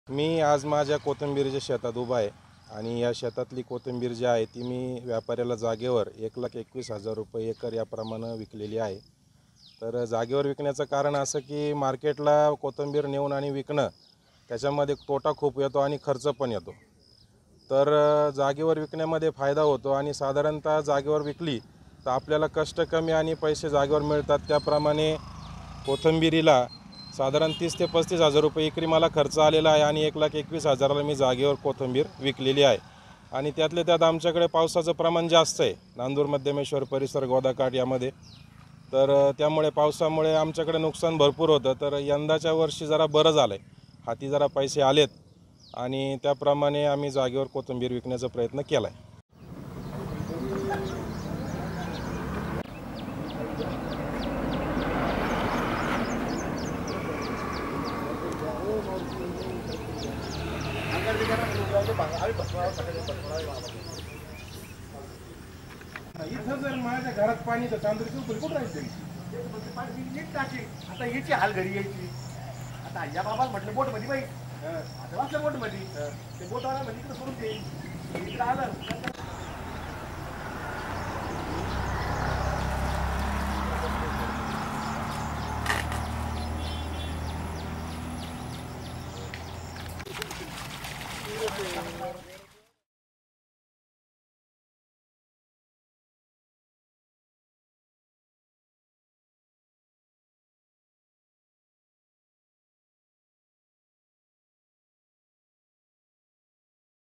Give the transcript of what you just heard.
मी आज माझ्या कोथिंबीरच्या शेतात उभा आहे आणि या शेतातली कोथिंबीर जी आहे ती मी व्यापाऱ्याला जागेवर 1,21,000 रुपये एकर याप्रमाणे विकलेली आहे। तर जागेवर विकण्याचं कारण असं की मार्केटला कोथिंबीर नेऊन आणि विकणं त्याच्यामध्ये तोटा खूप येतो आणि खर्च पण येतो। तर जागेवर विकण्यामध्ये फायदा होतो आणि साधारणतः जागेवर विकली तर आपल्याला कष्ट कमी आणि पैसे जागेवर मिळतात। त्याप्रमाणे कोथिंबीरीला साधारण 30 ते 35,000 रुपये एकरी मला खर्च आलेला आहे आणि 1,21,000ला मी जागेवर कोथिंबीर विकलेली आहे। आणि त्यातले त्यात आमच्याकडे पावसाचं प्रमाण जास्त आहे नांदूर मध्यमेश्वर परिसर गोदाकाठ यामध्ये। तर त्यामुळे पावसामुळे आमच्याकडे नुकसान भरपूर होतं। तर यंदाच्या वर्षी जरा बरं झालं आहे, हाती जरा पैसे आलेत आणि त्याप्रमाणे आम्ही जागेवर कोथिंबीर विकण्याचा प्रयत्न केला आहे। इथं जर माझ्या घरात पाणी तर तांदूळची उकळी कुठं राहायची? नीट टाकी आता याची हाल घरी यायची। आता या बाबा म्हटलं बोट मध्ये बाई आता वाचलं बोट मध्ये ते बोटवाला म्हणजे इकडे सोडून ते इकडे आलं।